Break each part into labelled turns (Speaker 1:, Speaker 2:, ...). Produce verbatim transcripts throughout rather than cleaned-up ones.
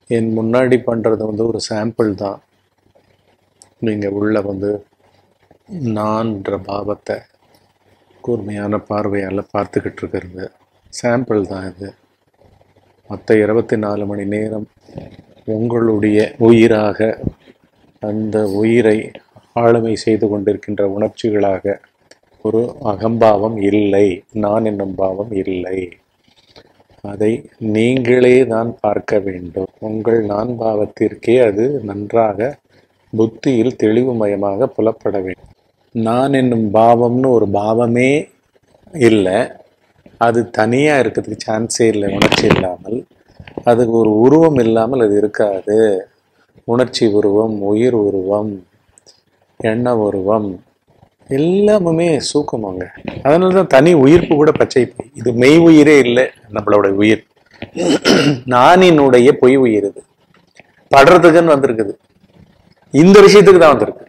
Speaker 1: என் முன்னாடி பண்ணுறது வந்து ஒரு சாம்பிள் தான். நீங்கள் உள்ள வந்து நான்ற பாவத்தை கூர்மையான பார்வையால் பார்த்துக்கிட்டு இருக்கிறது சாம்பிள் தான் இது. மற்ற இருபத்தி நாலு மணி நேரம் உங்களுடைய உயிராக, அந்த உயிரை ஆளுமை செய்து கொண்டிருக்கின்ற உணர்ச்சிகளாக ஒரு அகம்பாவம் இல்லை, நான் என்னும் பாவம் இல்லை. அதை நீங்களே தான் பார்க்க வேண்டும். உங்கள் நான் பாவத்திற்கே அது நன்றாக புத்தியில் தெளிவுமயமாக புலப்பட வேண்டும். நான் என்னும் பாவம்னு ஒரு பாவமே இல்லை, அது தனியாக இருக்கிறதுக்கு சான்ஸே இல்லை. உணர்ச்சி இல்லாமல், அதுக்கு ஒரு உருவம் இல்லாமல் அது இருக்காது. உணர்ச்சி உருவம், உயிர் உருவம், எண்ண உருவம் எல்லாமுமே சூக்குமாங்க. அதனால தான் தனி உயிர்ப்பு கூட பச்சை பொய். இது மெய் உயிரே இல்லை, நம்மளோட உயிர் நானினுடைய பொய் உயிர். இது படுறதுக்குன்னு வந்திருக்குது, இந்த விஷயத்துக்கு தான் வந்திருக்கு.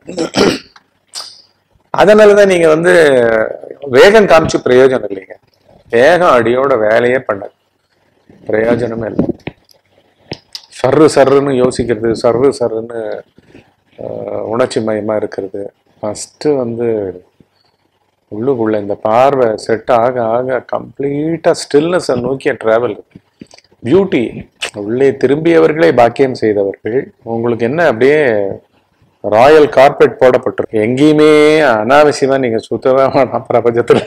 Speaker 1: அதனாலதான் நீங்க வந்து வேகம் காமிச்சு பிரயோஜனம் இல்லைங்க. வேகம் அடியோட வேலையே பண்ணது, பிரயோஜனமே இல்லை. சர்ரு சர்ருன்னு யோசிக்கிறது, சர்ரு சர்ருன்னு உணர்ச்சி மயமா இருக்கிறது. ஃபஸ்ட்டு வந்து உள்ளுக்குள்ள இந்த பார்வை செட் ஆக ஆக கம்ப்ளீட்டாக ஸ்டில்னஸை நோக்கிய ட்ராவல். பியூட்டி உள்ளே திரும்பியவர்களே பாக்கியம் செய்தவர்கள். உங்களுக்கு என்ன அப்படியே ராயல் கார்பெட் போடப்பட்டிருக்கு. எங்கேயுமே அனாவசியமா நீங்க சுத்தவே வேணாம் பிரபஞ்சத்துல.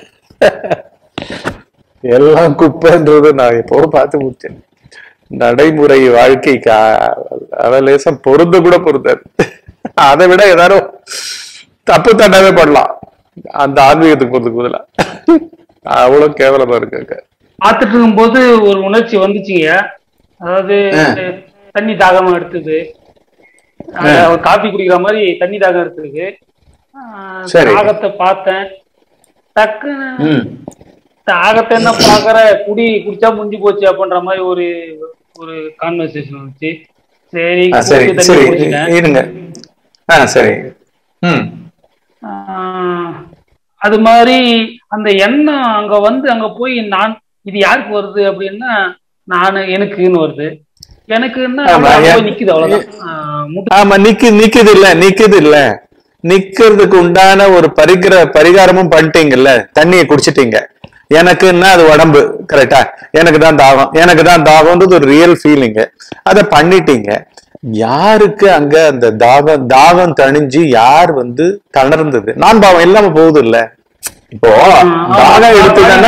Speaker 1: எல்லாம் குப்பைன்றது நான் எப்போ பார்த்து முடிச்சேன். நடைமுறை வாழ்க்கைக்கு அவலேசம் பொருந்த கூட பொருந்தாது. அதை விட ஏதாரும் தப்பு தண்டாவே பண்ணலாம் அந்த ஆன்மீகத்துக்கு போறதுக்கு பதிலா. அவ்வளவு கேவலமா இருக்கு.
Speaker 2: பார்த்துட்டு இருக்கும் போது ஒரு உணர்ச்சி வந்துச்சுங்க. அதாவது தண்ணி தாகமா எடுத்தது, காபி குடிக்கிற மாதிரி தண்ணி தாகம் எடுத்தது. தாகத்தை பார்த்தேன், டக்குன்னு தாகத்தை என்ன பாக்குற, குடி குடிச்சா முடிஞ்சு போச்சு அப்படின்ற மாதிரி ஒரு ஒரு கான்வர்சேஷன் வந்துச்சு. சரி
Speaker 1: சரி,
Speaker 2: அது மாதிரி அந்த எண்ணம் அங்க வந்து அங்க போய் நான் இது யாருக்கு வருது அப்படின்னா நானு எனக்குன்னு வருது. எனக்குன்னா நிக்குது, அவ்வளவுதான்.
Speaker 1: ஆமா, நிக்கு நிக்குது இல்ல நிக்குது இல்ல நிக்கிறதுக்கு உண்டான ஒரு பரிகிற பரிகாரமும் பண்ணிட்டீங்கல்ல. தண்ணியை குடிச்சிட்டீங்க, எனக்குன்னா அது உடம்பு. கரெக்டா? எனக்கு தான் தாகம், எனக்கு தான் தாகம்ன்றது ஒரு ரியல் ஃபீலிங்கு. அதை பண்ணிட்டீங்க. யாருக்கு அங்க அந்த தாகம் தாகம் தணிஞ்சு யார் வந்து தளர்ந்தது? நான் பாவம் இல்லாம போகுது இல்ல. இப்போ தாகம் எடுத்துட்டா,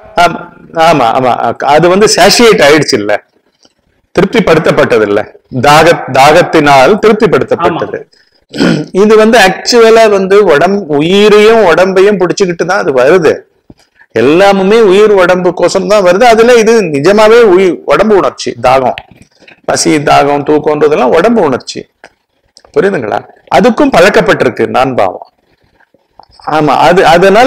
Speaker 1: ஆமா ஆமா, அது வந்து சாஷியேட் ஆயிடுச்சு இல்ல, திருப்திப்படுத்தப்பட்டது இல்ல, தாக தாகத்தினால் திருப்திப்படுத்தப்பட்டது. இது வந்து ஆக்சுவலா வந்து உடம்பு உயிரையும் உடம்பையும் பிடிச்சுக்கிட்டு தான் அது வருது. எல்லாமுமே உயிர் உடம்பு கோசம் தான் வருது. அதுல இது நிஜமாவே உயிர் உடம்பு உணர்ச்சி. தாகம், பசி, தாகம், தூக்கம்ன்றதெல்லாம் உடம்பு உணர்ச்சி. புரியுதுங்களா? அதுக்கும் பழக்கப்பட்டிருக்கு நான் பாவம். ஆமா, அது அதனால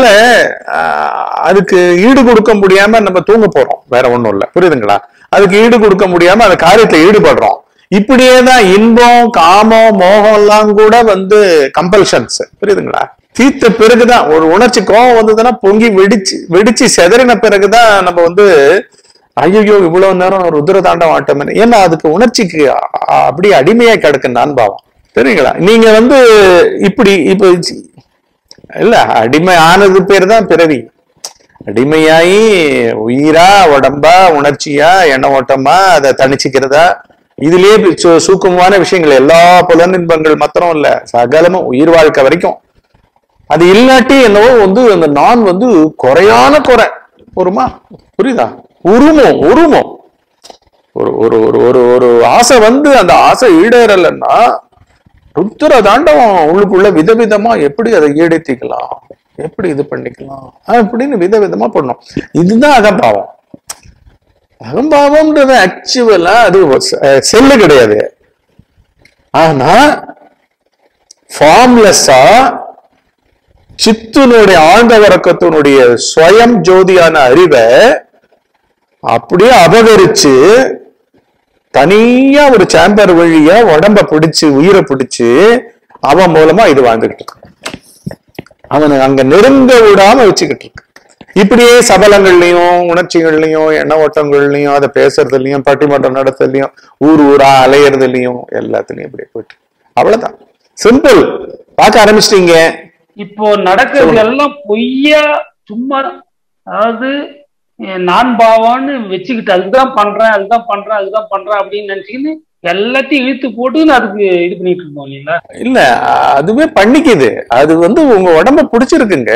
Speaker 1: அதுக்கு ஈடு கொடுக்க முடியாம நம்ம தூங்க போறோம், வேற ஒண்ணும் இல்லை. புரியுதுங்களா? அதுக்கு ஈடு கொடுக்க முடியாம அந்த காரியத்துல ஈடுபடுறோம். இப்படியேதான் இன்பம், காமம், மோகம் எல்லாம் கூட வந்து கம்பல்ஷன்ஸ். புரியுதுங்களா? தீர்த்த பிறகுதான் ஒரு உணர்ச்சி கோபம் வந்ததுன்னா பொங்கி வெடிச்சு வெடிச்சு செதறின பிறகுதான் நம்ம வந்து ஐயோ இவ்வளவு நேரம் ருத்ர தாண்டம் ஆட்டம். ஏன்னா அதுக்கு உணர்ச்சிக்கு அப்படி அடிமையா கிடக்கு நான் பாவம். சரிங்களா? நீங்க வந்து இப்படி இப்ப இல்ல, அடிமை ஆனது பேர் தான் பிறவி. அடிமையாயி உயிரா, உடம்பா, உணர்ச்சியா, எண்ண ஓட்டமா, அதை தனிச்சுக்கிறதா, இதுலயே சூக்குமான விஷயங்கள், எல்லா புலனின்பங்கள் மாத்திரம் இல்ல, சகலமும் உயிர் வாழ்க்கை வரைக்கும். அது இல்லாட்டி என்னவோ வந்து அந்த நான் வந்து குறையான குறை ஒருமா. புரியுதா? உருமம் உருமம் ஒரு ஒரு ஒரு ஒரு ஆசை வந்து அந்த ஆசை ஈடேறலைன்னா ருத்ர தாண்டவம் உள்ளுக்குள்ள விதவிதமா எப்படி அதை ஈடேற்றிக்கலாம், எப்படி இது பண்ணிக்கலாம் அப்படின்னு விதவிதமா பண்ணும். இதுதான் அகம்பாவம். அகம்பாவம்ன்றது ஆக்சுவலா அது செல்லு கிடையாது. ஆனா ஃபார்ம்லெஸ்ஸா சித்துனுடைய ஆழ்ந்த வரக்கத்தினுடைய ஸ்வயம் ஜோதியான அறிவை அப்படியே அபகரிச்சு தனியா ஒரு சாம்பர் வழியா உடம்ப பிடிச்சு உயிரை பிடிச்சு அவன் மூலமா இது வாழ்ந்துகிட்டு இருக்கு. அவனை அங்க நெருங்க விடாம வச்சுக்கிட்டு இருக்கு. இப்படியே சபலங்கள்லயும் உணர்ச்சிகள்லயும் எண்ண ஓட்டங்கள்லயும் அதை பேசுறதுலயும் பட்டிமன்றம் நடத்துறதுலயும் ஊர் ஊரா அலையறதுலயும் எல்லாத்துலயும் இப்படியே போயிட்டு அவ்வளவுதான். சிம்பிள். பார்க்க ஆரம்பிச்சிட்டீங்க.
Speaker 2: இப்போ நடக்கிறது எல்லாம் பொய்யா சும்மா, அதாவது நான் பாவான்னு வச்சுக்கிட்டு அதுதான் பண்றேன் அதுதான் பண்றேன் அதுதான் பண்றேன் அப்படின்னு நினைச்சுக்கின்னு எல்லாத்தையும் இழுத்து போட்டு அதுக்கு இது பண்ணிட்டு இருக்கோம் இல்லைங்களா? இல்ல,
Speaker 1: அதுவே பண்ணிக்குது. அது வந்து உங்க உடம்ப பிடிச்சிருக்குங்க.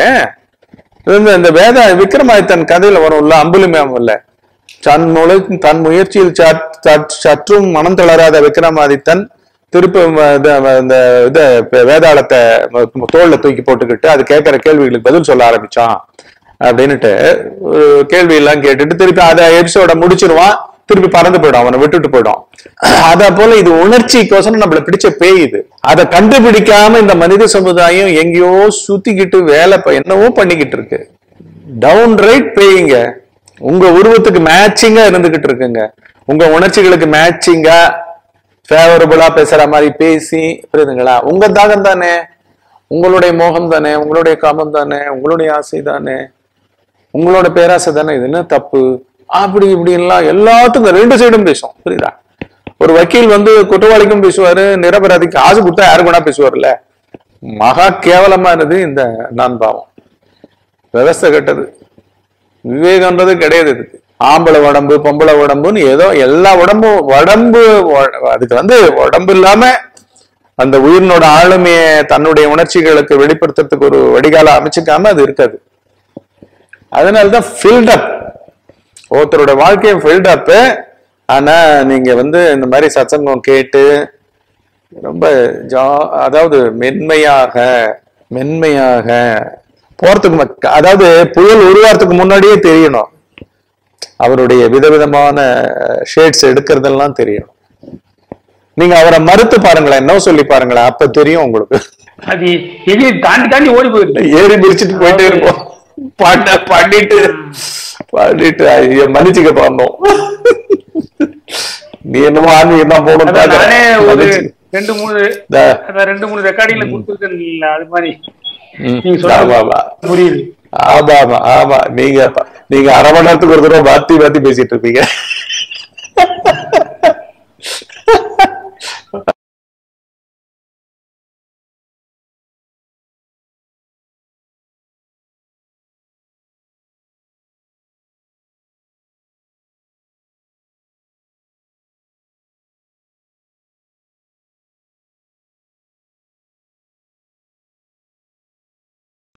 Speaker 1: இந்த வேத விக்ரமாதித்தன் கதையில வரும்ல, அம்புலிமேமல்ல, தன் முழு தன் முயற்சியில் சற்றும் மனம் தளராத விக்ரமாதித்தன் திருப்பி இந்த இத வேதாளத்தை தோல்ல தூக்கி போட்டுக்கிட்டு அது கேட்கிற கேள்விகளுக்கு பதில் சொல்ல ஆரம்பிச்சான் அப்படின்னுட்டு கேள்வி எல்லாம் கேட்டுட்டு திருப்பி அதை எபிசோட முடிச்சிருவான். திருப்பி பறந்து போயிடும், அவனை விட்டுட்டு போயிடும். அத போல இது உணர்ச்சிக்கோசரம் நம்மள பிடிச்ச பேய். இது அதை கண்டுபிடிக்காம இந்த மனித சமுதாயம் எங்கேயோ சுத்திக்கிட்டு வேலை என்னவோ பண்ணிக்கிட்டு இருக்கு. டவுன் ரைட் பேய்ங்க. உங்க உருவத்துக்கு மேட்சிங்கா இருந்துகிட்டு இருக்குங்க. உங்க உணர்ச்சிகளுக்கு மேட்சிங்கா ஃபேவரபிளா பேசுற மாதிரி பேசி, புரியுதுங்களா? உங்க தாகம் தானே, உங்களுடைய மோகம் தானே, உங்களுடைய காமம் தானே, உங்களுடைய ஆசை தானே, உங்களோட பேராசை தானே. இது என்ன தப்பு? அப்படி இப்படி எல்லாம் எல்லாத்துக்கும் ரெண்டு சைடும் பேசும், புரியுதா? ஒரு வக்கீல் வந்து குற்றவாளிக்கும் பேசுவாரு, நிரபராதிக்கு காசு கொடுத்தா யாருக்கு வேணா பேசுவார்ல. மகா கேவலமானது இந்த நான் பாவம். விவசாய கட்டது, விவேகம்ன்றது கிடையாது. இதுக்கு ஆம்பளை உடம்பு பொம்பளை உடம்புன்னு ஏதோ எல்லா உடம்பும் உடம்பு, அதுக்கு வந்து உடம்பு இல்லாம அந்த உயிரினோட ஆளுமையை தன்னுடைய உணர்ச்சிகளுக்கு வெளிப்படுத்துறதுக்கு ஒரு வடிகால அமைச்சுக்காம அது இருக்காது. அதனாலதான் ஃபில்டப், ஒருத்தரோட வாழ்க்கையை ஃபில்டப். ஆனா நீங்க வந்து இந்த மாதிரி சத்சங்கம் கேட்டு ரொம்ப ஜா அதாவது மென்மையாக மென்மையாக போறதுக்கு, அதாவது புயல் உருவாறதுக்கு முன்னாடியே தெரியணும் அவருடைய விதவிதமான ஷேட்ஸ் எடுக்கிறதெல்லாம் தெரியணும். நீங்க அவரை மறுத்து பாருங்களேன், என்ன சொல்லி பாருங்களேன், அப்ப தெரியும் உங்களுக்கு. அது தாண்டி தாண்டி ஓடி போயிட்டு ஏறி பிடிச்சிட்டு போயிட்டே இருப்போம். பாட்ட பாடிட்டு பாடிட்டு ஐயோ மன்னிச்சுக்க பாந்தோம். நீ என்னமோ ஆன்மீகம் தான் போகணும். ரெண்டு மூணு ரெண்டு மூணு ரெக்கார்டிங்ல கொடுத்துருக்கேன். அது மாதிரி புரியுது. ஆமா ஆமா ஆமா. நீங்க நீங்க அரை மணி நேரத்துக்கு ஒரு தடவை மாத்தி மாத்தி பேசிட்டு இருப்பீங்க.